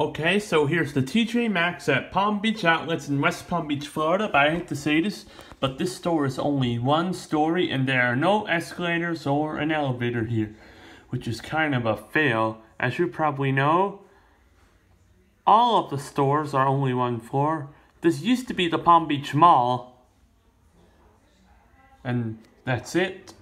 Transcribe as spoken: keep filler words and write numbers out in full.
Okay, so here's the T J Maxx at Palm Beach Outlets in West Palm Beach, Florida. But I hate to say this, but this store is only one story and there are no escalators or an elevator here, which is kind of a fail. As you probably know, all of the stores are only one floor. This used to be the Palm Beach Mall, and that's it.